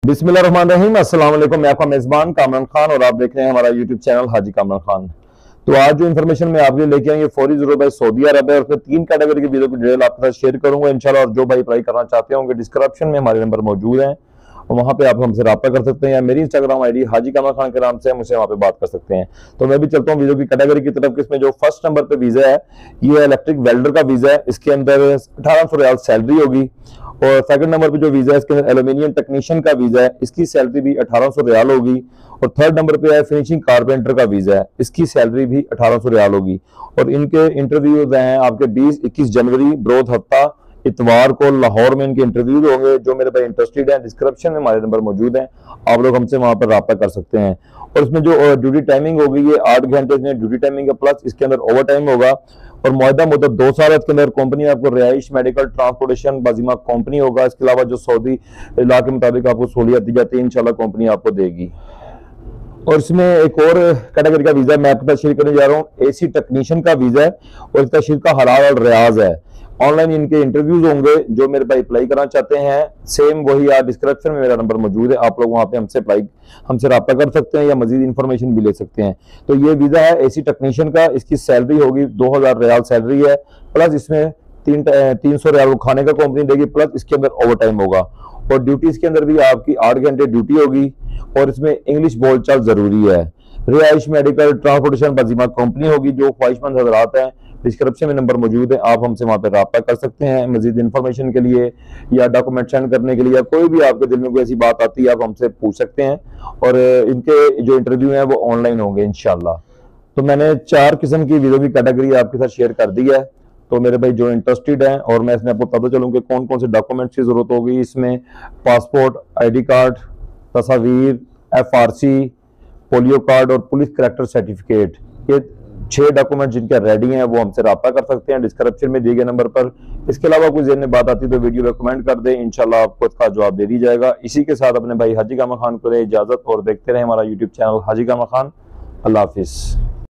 बिस्मिल्लाहिर्रहमानिर्रहीम। अस्सलाम वालेकुम। मैं आपका मेजबान कामरान खान और आप देख रहे हैं हमारा यूट्यूब चैनल हाजी कामरान खान। तो आज जो इन्फॉर्मेशन मैं आपके लिए लेके आए ये फौरी जरूरत भाई सऊदी अरब है और उसमें 3 कैटेगरी की वीडियो की डिटेल आपके साथ शेयर करूंगा इंशाल्लाह। और जो भाई अप्लाई करना चाहते होंगे डिस्क्रिप्शन में हमारे नंबर मौजूद हैं और वहाँ पे आप हमसे रब्ता कर सकते हैं या मेरी इंस्टाग्राम आईडी हाजी कामरान खान के नाम से मुझसे वहाँ पे बात कर सकते हैं। तो मैं भी चलता हूँ वीडियो की कैटेगरी की तरफ। इसमें जो फर्स्ट नंबर पे वीजा है ये इलेक्ट्रिक वेल्डर का वीजा है। इसके अंदर 1800 रियाल सैलरी होगी। और सेकंड नंबर पे जो वीजा है इसके अंदर एल्यूमिनियम टेक्नीशियन का वीजा है, इसकी सैलरी भी 1800 रियाल होगी। और थर्ड नंबर पे है फिनिशिंग कारपेंटर का वीजा है, इसकी सैलरी भी 1800 रियाल होगी। और इनके इंटरव्यूज हैं आपके 20-21 जनवरी बरोज हफ्ता इतवार को लाहौर में इनके इंटरव्यूज होंगे। जो मेरे भाई इंटरेस्टेड हैं डिस्क्रिप्शन में हमारे नंबर मौजूद हैं, आप लोग हमसे वहां पर रब्ता कर सकते हैं। और इसमें जो ड्यूटी टाइमिंग होगी ये 8 घंटे ड्यूटी टाइमिंग है, प्लस इसके अंदर ओवर टाइम होगा। और मुआहदा मुद्दत 2 साल है। इसके अंदर कंपनी आपको रिहाइश मेडिकल ट्रांसपोर्टेशन बाजिमा कंपनी होगा। इसके अलावा जो सऊदी इलाके के मुताबिक आपको सहूलियत दी जाती है इंशाल्लाह कंपनी आपको देगी। और इसमें एक और कैटेगरी का वीजा मैं आपके पास शेयर करने जा रहा हूँ, एसी टेक्नीशियन का वीजा है और इसका शिरका हलाल और रियाज है। ऑनलाइन इनके इंटरव्यूज होंगे। जो मेरे भाई अप्लाई करना चाहते हैं सेम वही डिस्क्रिप्शन में मेरा नंबर मौजूद है, आप लोग वहां पे हमसे रब्ता कर सकते हैं या मजीद इंफॉर्मेशन भी ले सकते हैं। तो ये वीजा है एसी टेक्नीशियन का, इसकी सैलरी होगी 2000 रियाल सैलरी है, प्लस इसमें 300 रियाल खाने का कंपनी देगी, प्लस इसके अंदर ओवर टाइम होगा। और ड्यूटीज के अंदर भी आपकी 8 घंटे ड्यूटी होगी और इसमें इंग्लिश बोलचाल जरूरी है। रिहाइश मेडिकल ट्रांसपोर्टेशन बाजिमा कंपनी होगी। जो ख्वाहिशमंद हजरात हैं डिस्क्रिप्शन में नंबर मौजूद है, आप हमसे वहां पर रब्ता कर सकते हैं मजीद इन्फॉर्मेशन के लिए या डॉक्यूमेंट सेंड करने के लिए, या कोई भी आपके दिल में कोई ऐसी बात आती है आप हमसे पूछ सकते हैं। और इनके जो इंटरव्यू हैं वो ऑनलाइन होंगे इंशाल्लाह। तो मैंने 4 किस्म की वीडियो की कैटेगरी आपके साथ शेयर कर दी है। तो मेरे भाई जो इंटरेस्टेड हैं, और मैं इसमें आपको पता चलूँ कि कौन कौन से डॉक्यूमेंट्स की जरूरत होगी। इसमें पासपोर्ट, ID कार्ड, तस्वीर, FRC, पोलियो कार्ड और पुलिस करैक्टर सर्टिफिकेट, ये 6 डॉक्यूमेंट जिनके रेडी हैं वो हमसे रब्ता कर सकते हैं डिस्क्रिप्शन में दिए गए नंबर पर। इसके अलावा कोई ज़हन में बात आती है तो वीडियो में कमेंट कर दें, इंशाल्लाह आपको इसका जवाब दे दी जाएगा। इसी के साथ अपने भाई हाजी कामरान खान को दे इजाजत और देखते रहे हमारा यूट्यूब चैनल हाजी कामरान खान। अल्लाह हाफिज।